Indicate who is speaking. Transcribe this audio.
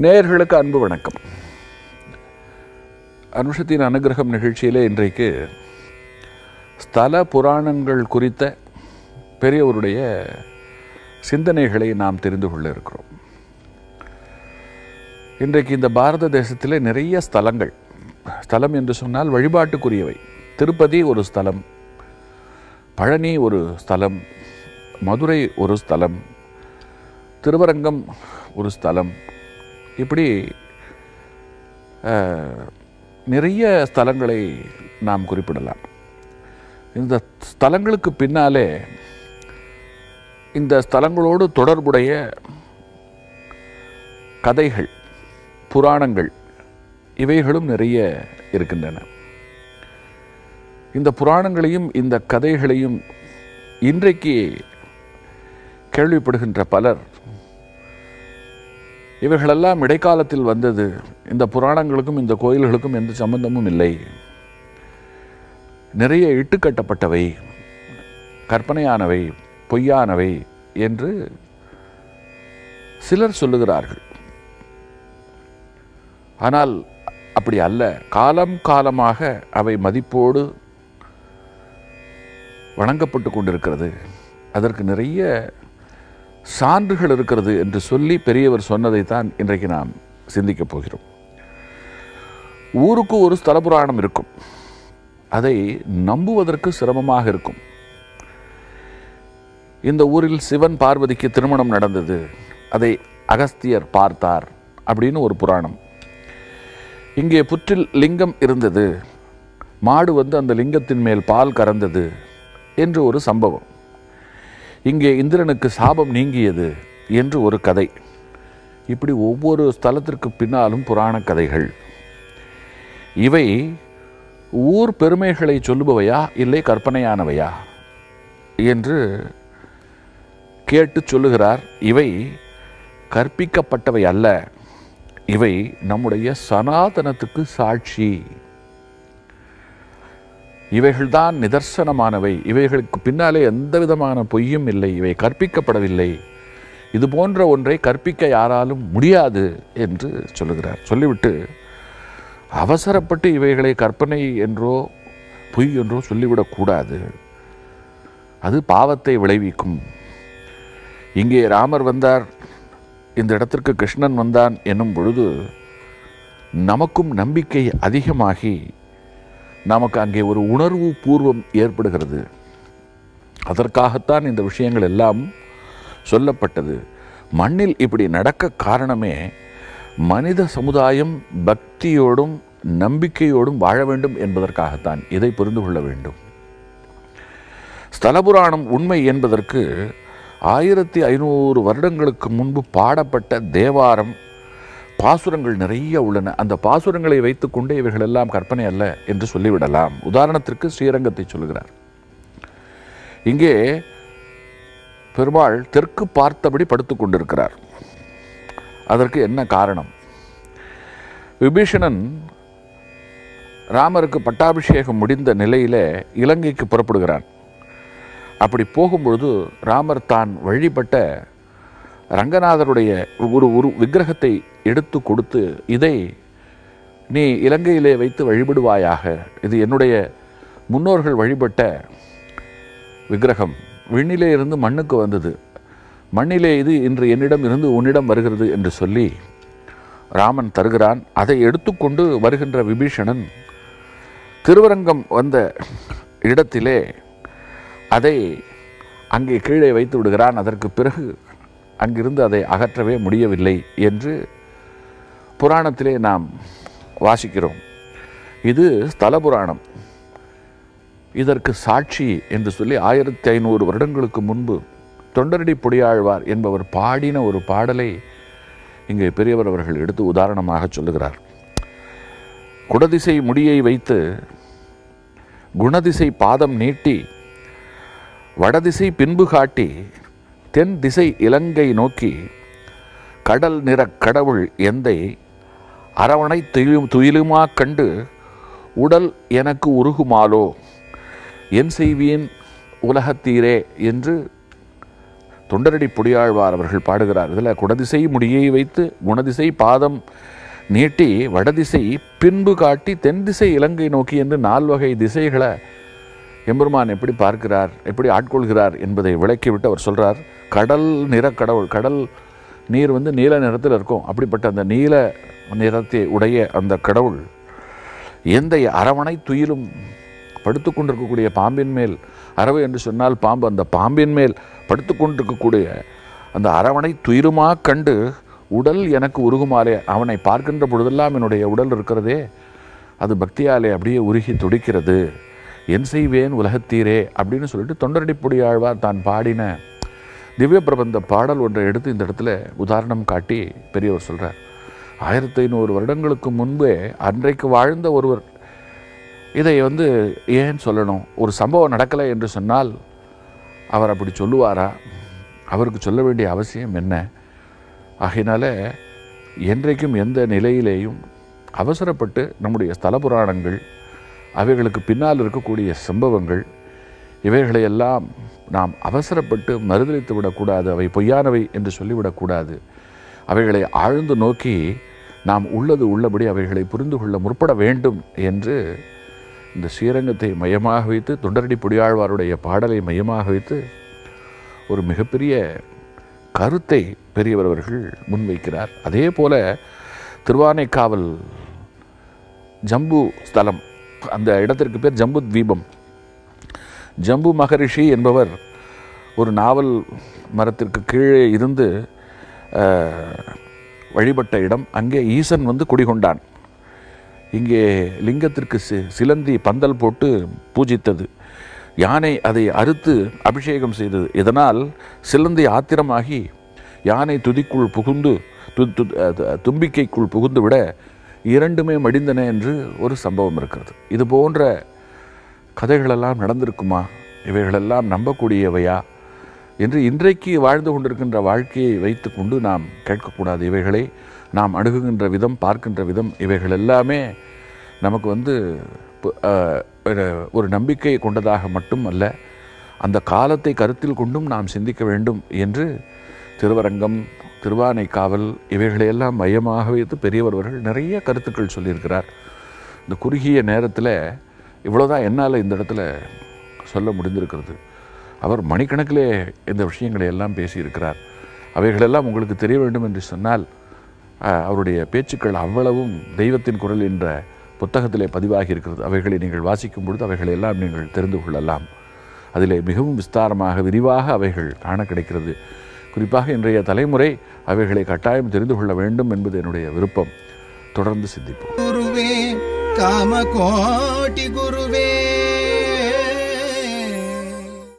Speaker 1: நேயர்களுக்கு அன்பு வணக்கம். அனுஷத்தின் அனுகிரகம் நிகழ்ச்சியிலே இன்றைக்கு ஸ்தல புராணங்கள் குறித்த பெரியவருடைய சிந்தனைகளை நாம் தெரிந்து கொள்ள இருக்கிறோம். இன்றைக்கு இந்த பாரத தேசத்திலே நிறைய ஸ்தலங்கள், ஸ்தலம் என்று சொன்னால் வழிபாட்டுக்குரியவை. திருப்பதி ஒரு ஸ்தலம், பழனி ஒரு ஸ்தலம், மதுரை ஒரு ஸ்தலம், திருவரங்கம் ஒரு ஸ்தலம், இப்படி நிறைய ஸ்தலங்களை நாம் குறிப்பிடலாம். இந்த ஸ்தலங்களுக்கு பின்னாலே இந்த ஸ்தலங்களோடு தொடர்புடைய கதைகள், புராணங்கள் இவைகளும் நிறைய இருக்கின்றன. இந்த புராணங்களையும் இந்த கதைகளையும் இன்றைக்கு கேள்விப்படுகின்ற பலர், இவைகளெல்லாம் இடைக்காலத்தில் வந்தது, இந்த புராணங்களுக்கும் இந்த கோயில்களுக்கும் எந்த சம்பந்தமும் இல்லை, நிறைய இட்டுக்கட்டப்பட்டவை, கற்பனையானவை, பொய்யானவை என்று சிலர் சொல்லுகிறார்கள். ஆனால் அப்படி அல்ல. காலம் காலமாக அவை மதிப்போடு வணங்கப்பட்டு கொண்டிருக்கிறது. அதற்கு நிறைய சான்றுகள் இருக்கிறது என்று சொல்லி பெரியவர் சொன்னதைத்தான் இன்றைக்கு நாம் சிந்திக்கப் போகிறோம். ஊருக்கு ஒரு ஸ்தல புராணம் இருக்கும். அதை நம்புவதற்கு சிரமமாக இருக்கும். இந்த ஊரில் சிவன் பார்வதிக்கு திருமணம் நடந்தது, அதை அகஸ்தியர் பார்த்தார் அப்படின்னு ஒரு புராணம். இங்கே புற்றில் லிங்கம் இருந்தது, மாடு வந்து அந்த லிங்கத்தின் மேல் பால் கறந்தது என்று ஒரு சம்பவம். இங்கே இந்திரனுக்கு சாபம் நீங்கியது என்று ஒரு கதை. இப்படி ஒவ்வொரு ஸ்தலத்திற்கு பின்னாலும் புராண கதைகள். இவை ஊர் பெருமைகளை சொல்லுபவையா இல்லை கற்பனையானவையா என்று கேட்டு சொல்லுகிறார். இவை கற்பிக்கப்பட்டவை அல்ல, இவை நம்முடைய சனாதனத்துக்கு சாட்சி. இவைகள்தான் நிதர்சனமானவை. இவைகளுக்கு பின்னாலே எந்த விதமான பொய்யும் இல்லை. இவை கற்பிக்கப்படவில்லை. இது போன்ற ஒன்றை கற்பிக்க யாராலும் முடியாது என்று சொல்லுகிறார். சொல்லிவிட்டு அவசரப்பட்டு இவைகளை கற்பனை என்றோ பொய் என்றோ சொல்லிவிடக்கூடாது. அது பாவத்தை விளைவிக்கும். இங்கே ராமர் வந்தார், இந்த இடத்திற்கு கிருஷ்ணன் வந்தான் என்னும் பொழுது நமக்கும் நம்பிக்கை அதிகமாகி நமக்கு அங்கே ஒரு உணர்வு பூர்வம் ஏற்படுகிறது. அதற்காகத்தான் இந்த விஷயங்கள் எல்லாம் சொல்லப்பட்டது. மண்ணில் இப்படி நடக்க காரணமே மனித சமுதாயம் பக்தியோடும் நம்பிக்கையோடும் வாழ வேண்டும் என்பதற்காகத்தான். இதை புரிந்து கொள்ள வேண்டும். ஸ்தலபுராணம் உண்மை என்பதற்கு 1500 வருடங்களுக்கு முன்பு பாடப்பட்ட தேவாரம், பாசுரங்கள் நிறைய உள்ளன. அந்த பாசுரங்களை வைத்துக்கொண்டு இவைகள் எல்லாம் கற்பனை அல்ல என்று சொல்லிவிடலாம். உதாரணத்திற்கு ஸ்ரீரங்கத்தை சொல்லுகிறார். இங்கே பெருமாள் தெற்கு பார்த்தபடி படுத்து கொண்டிருக்கிறார். அதற்கு என்ன காரணம்? விபீஷணன் ராமருக்கு பட்டாபிஷேகம் முடிந்த நிலையிலே இலங்கைக்கு புறப்படுகிறான். அப்படி போகும்பொழுது ராமர் தான் வழிபட்ட ரங்கநாதருடைய ஒரு விக்கிரகத்தை எடுத்து கொடுத்து, இதை நீ இலங்கையிலே வைத்து வழிபடுவாயாக, இது என்னுடைய முன்னோர்கள் வழிபட்ட விக்கிரகம், விண்ணிலே இருந்து மண்ணுக்கு வந்தது, மண்ணிலே இது இன்று என்னிடம் இருந்து உன்னிடம் வருகிறது என்று சொல்லி ராமன் தருகிறான். அதை எடுத்துக்கொண்டு வருகின்ற விபீஷணன் திருவரங்கம் வந்த இடத்திலே அதை அங்கே கீழே வைத்து விடுகிறான். அதற்கு பிறகு அங்கிருந்து அதை அகற்றவே முடியவில்லை என்று புராணத்திலே நாம் வாசிக்கிறோம். இது ஸ்தல புராணம். இதற்கு சாட்சி என்று சொல்லி 1500 வருடங்களுக்கு முன்பு தொண்டரடி பொடியாழ்வார் என்பவர் பாடின ஒரு பாடலை இங்கே பெரியவர் அவர்கள் எடுத்து உதாரணமாக சொல்லுகிறார். குடதிசை முடியை வைத்து குணதிசை பாதம் நீட்டி வடதிசை பின்பு காட்டி தென் திசை இலங்கை நோக்கி கடல் நிற கடவுள் எந்தை அரவணை துயிலுமா கண்டு உடல் எனக்கு உருகுமாலோ என் செய்வீன் உலகத்தீரே என்று தொண்டரடி பொடியாழ்வார் அவர்கள் பாடுகிறார். இதில் குடதிசை முடியை வைத்து குணதிசை பாதம் நீட்டி வடதிசை பின்பு காட்டி தென் திசை இலங்கை நோக்கி என்று 4 வகை திசைகளை எம்பெருமான் எப்படி பார்க்கிறார், எப்படி ஆட்கொள்கிறார் என்பதை விளக்கிவிட்டு அவர் சொல்கிறார், கடல் நிற கடவுள். கடல் நீர் நீல நிறத்தில் இருக்கும். அப்படிப்பட்ட அந்த நீல நிறத்தை உடைய அந்த கடவுள் எந்த அரவணை துயிலும் படுத்து கொண்டிருக்கக்கூடிய பாம்பின் மேல், அரவு என்று சொன்னால் பாம்பு, அந்த பாம்பின் மேல் படுத்து கொண்டிருக்கக்கூடிய அந்த அரவணை துயிலுமா கண்டு உடல் எனக்கு உருகுமாலே, அவனை பார்க்கின்ற பொழுதெல்லாம் என்னுடைய உடல் இருக்கிறதே அது பக்தியாலே அப்படியே உருகி துடிக்கிறது. என் செய்வேன் உலகத்தீரே அப்படின்னு சொல்லிட்டு தொண்டரடி பொடியாழ்வார் தான் பாடின திவ்ய பிரபந்த பாடல் ஒன்றை எடுத்து இந்த இடத்துல உதாரணம் காட்டி பெரியவர் சொல்கிறார். 1500 வருடங்களுக்கு முன்பே அன்றைக்கு வாழ்ந்த ஒருவர் இதை ஏன் சொல்லணும்? ஒரு சம்பவம் நடக்கலை என்று சொன்னால் அவர் அப்படி சொல்லுவாரா? அவருக்கு சொல்ல வேண்டிய அவசியம் என்ன? ஆகையினால என்றைக்கும் எந்த நிலையிலேயும் அவசரப்பட்டு நம்முடைய ஸ்தல புராணங்கள், அவைகளுக்கு பின்னால் இருக்கக்கூடிய சம்பவங்கள், இவைகளையெல்லாம் நாம் அவசரப்பட்டு மறுதலித்து விடக்கூடாது. அவை பொய்யானவை என்று சொல்லிவிடக்கூடாது. அவைகளை ஆழ்ந்து நோக்கி நாம் உள்ளது உள்ளபடி அவைகளை புரிந்து கொள்ள முற்பட வேண்டும் என்று இந்த ஸ்ரீரங்கத்தை மையமாக வைத்து, தொண்டரடி பொடியாழ்வாருடைய பாடலை மையமாக வைத்து ஒரு மிகப்பெரிய கருத்தை பெரியவர் அவர்கள் முன்வைக்கிறார். அதே போல திருவானைக்காவல் ஜம்பு ஸ்தலம், அந்த இடத்திற்கு பேர் ஜம்பு தீபம். ஜம்பு மகரிஷி என்பவர் ஒரு நாவல் மரத்திற்கு கீழே இருந்து வழிபட்ட இடம். அங்கே ஈசன் குடிகொண்டான். இங்கே லிங்கத்திற்கு சிலந்தி பந்தல் போட்டு பூஜித்தது. யானை அதை அறுத்து அபிஷேகம் செய்தது. இதனால் சிலந்தி ஆத்திரமாகி யானை துதிக்குள் புகுந்து தும்பிக்கைக்குள் புகுந்து விட 2மே மடிந்தன என்று ஒரு சம்பவம் இருக்கிறது. இது போன்ற கதைகளெல்லாம் நடந்திருக்குமா? இவைகளெல்லாம் நம்பக்கூடியவையா என்று இன்றைக்கு வாழ்ந்து கொண்டிருக்கின்ற வாழ்க்கையை வைத்து கொண்டு நாம் கேட்கக்கூடாது. இவைகளை நாம் அணுகுகின்ற விதம், பார்க்கின்ற விதம், இவைகள் எல்லாமே நமக்கு ஒரு நம்பிக்கை கொண்டதாக மட்டும் அல்ல, அந்த காலத்தை கருத்தில் கொண்டும் நாம் சிந்திக்க வேண்டும் என்று திருவரங்கம், திருவானைக்காவல் இவைகளையெல்லாம் மையமாக வைத்து பெரியவர்கள் நிறைய கருத்துக்கள் சொல்லியிருக்கிறார். இந்த குறுகிய நேரத்தில் இவ்வளோதான் என்னால் இந்த இடத்துல சொல்ல முடிந்திருக்கிறது. அவர் மணிக்கணக்கிலே இந்த விஷயங்களை எல்லாம் பேசியிருக்கிறார். அவைகளெல்லாம் உங்களுக்கு தெரிய வேண்டும் என்று சொன்னால் அவருடைய பேச்சுக்கள் அவ்வளவும் தெய்வத்தின் குரல் என்ற புத்தகத்திலே பதிவாகி இருக்கிறது. அவைகளை நீங்கள் வாசிக்கும் பொழுது அவைகளை எல்லாம் நீங்கள் தெரிந்து கொள்ளலாம். அதிலே மிகவும் விஸ்தாரமாக, விரிவாக அவைகள் காண கிடைக்கிறது. குறிப்பாக இன்றைய தலைமுறை அவைகளை கட்டாயம் தெரிந்து கொள்ள வேண்டும் என்பது என்னுடைய விருப்பம். தொடர்ந்து சிந்திப்போம்.
Speaker 2: குருவே காமகோட்டி குருவே